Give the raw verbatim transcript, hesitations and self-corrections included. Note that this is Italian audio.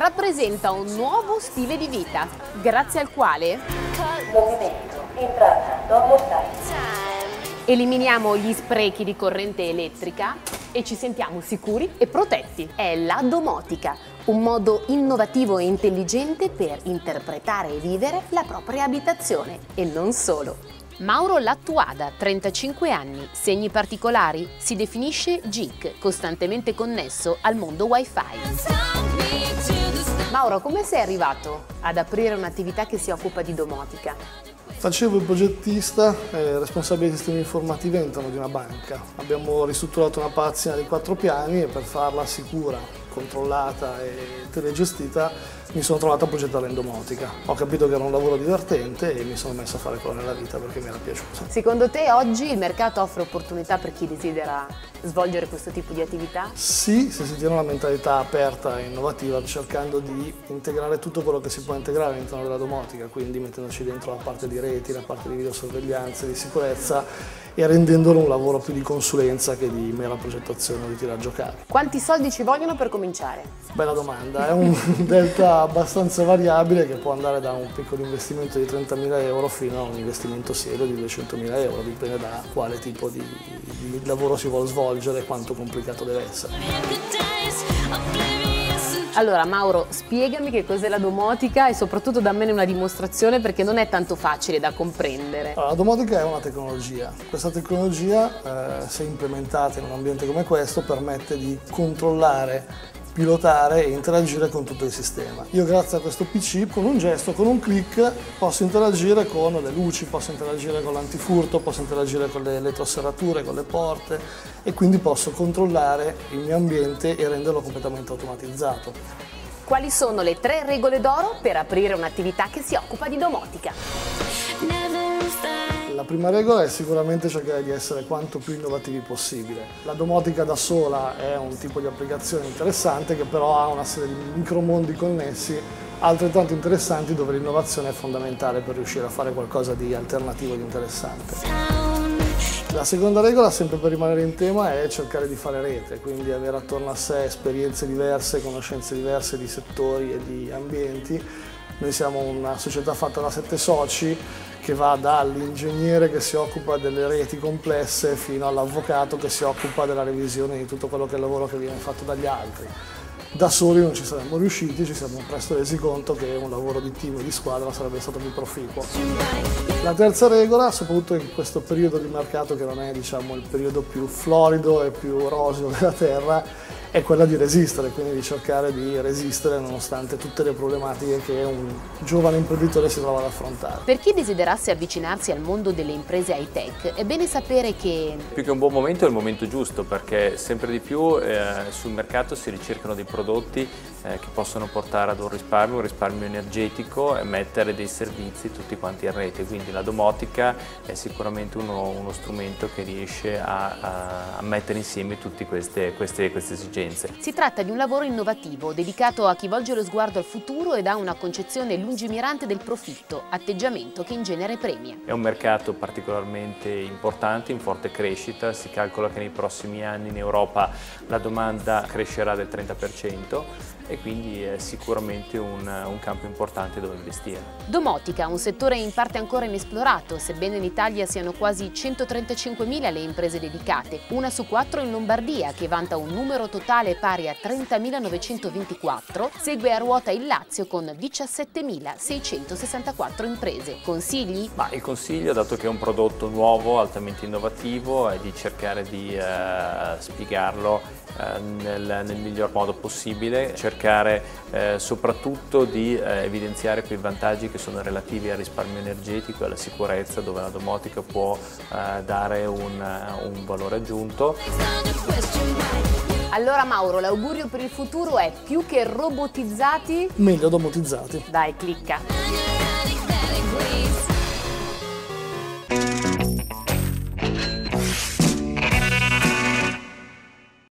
rappresenta un nuovo stile di vita, grazie al quale movimento entrata mortale. eliminiamo gli sprechi di corrente elettrica e ci sentiamo sicuri e protetti. È la domotica, un modo innovativo e intelligente per interpretare e vivere la propria abitazione e non solo. Mauro Lattuada, trentacinque anni, segni particolari, si definisce geek, costantemente connesso al mondo wifi. Mauro, come sei arrivato ad aprire un'attività che si occupa di domotica? Facevo il progettista e responsabile dei sistemi informativi all'interno di una banca. Abbiamo ristrutturato una palazzina di quattro piani e per farla sicura, controllata e telegestita mi sono trovato a progettarla in domotica. Ho capito che era un lavoro divertente e mi sono messo a fare quello nella vita perché mi era piaciuto. Secondo te oggi il mercato offre opportunità per chi desidera svolgere questo tipo di attività? Sì, se si tiene una mentalità aperta e innovativa, cercando di integrare tutto quello che si può integrare all'interno della domotica, quindi mettendoci dentro la parte di reti, la parte di videosorveglianza, di sicurezza e rendendolo un lavoro più di consulenza che di mera progettazione o di tirare a giocare. Quanti soldi ci vogliono per cominciare? Bella domanda, è un delta abbastanza variabile che può andare da un piccolo investimento di trentamila euro fino a un investimento serio di duecentomila euro, dipende da quale tipo di, di lavoro si vuole svolgere e quanto complicato deve essere. Allora Mauro, spiegami che cos'è la domotica e soprattutto dammene una dimostrazione perché non è tanto facile da comprendere. Allora, la domotica è una tecnologia. Questa tecnologia, eh, se implementata in un ambiente come questo, permette di controllare, pilotare e interagire con tutto il sistema. Io grazie a questo P C, con un gesto, con un clic, posso interagire con le luci, posso interagire con l'antifurto, posso interagire con le elettroserrature, con le porte e quindi posso controllare il mio ambiente e renderlo completamente automatizzato. Quali sono le tre regole d'oro per aprire un'attività che si occupa di domotica? La prima regola è sicuramente cercare di essere quanto più innovativi possibile. La domotica da sola è un tipo di applicazione interessante che però ha una serie di micromondi connessi altrettanto interessanti dove l'innovazione è fondamentale per riuscire a fare qualcosa di alternativo e di interessante. La seconda regola, sempre per rimanere in tema, è cercare di fare rete, quindi avere attorno a sé esperienze diverse, conoscenze diverse di settori e di ambienti. Noi siamo una società fatta da sette soci che va dall'ingegnere che si occupa delle reti complesse fino all'avvocato che si occupa della revisione di tutto quello che è il lavoro che viene fatto dagli altri. Da soli non ci saremmo riusciti, ci siamo presto resi conto che un lavoro di team e di squadra sarebbe stato più proficuo. La terza regola, soprattutto in questo periodo di mercato che non è, diciamo, il periodo più florido e più roseo della Terra, è quella di resistere, quindi di cercare di resistere nonostante tutte le problematiche che un giovane imprenditore si trova ad affrontare. Per chi desiderasse avvicinarsi al mondo delle imprese high-tech, è bene sapere che... Più che un buon momento è il momento giusto, perché sempre di più eh, sul mercato si ricercano dei prodotti eh, che possono portare ad un risparmio, un risparmio energetico e mettere dei servizi tutti quanti in rete, quindi la domotica è sicuramente uno, uno strumento che riesce a, a, a mettere insieme tutte queste, queste, queste esigenze. Si tratta di un lavoro innovativo, dedicato a chi volge lo sguardo al futuro ed ha una concezione lungimirante del profitto, atteggiamento che in genere premia. È un mercato particolarmente importante, in forte crescita, si calcola che nei prossimi anni in Europa la domanda crescerà del trenta per cento e quindi è sicuramente un, un campo importante dove investire. Domotica, un settore in parte ancora inesplorato, sebbene in Italia siano quasi centotrentacinquemila le imprese dedicate, una su quattro in Lombardia che vanta un numero totale pari a trentamilanovecentoventiquattro, segue a ruota il Lazio con diciassettemilaseicentosessantaquattro imprese. Consigli? Ma il consiglio, dato che è un prodotto nuovo, altamente innovativo, è di cercare di eh, spiegarlo eh, nel, nel miglior modo possibile, cercare eh, soprattutto di eh, evidenziare quei vantaggi che sono relativi al risparmio energetico e alla sicurezza, dove la domotica può eh, dare un, un valore aggiunto. Allora Mauro, l'augurio per il futuro è più che robotizzati... Meglio domotizzati. Dai, clicca!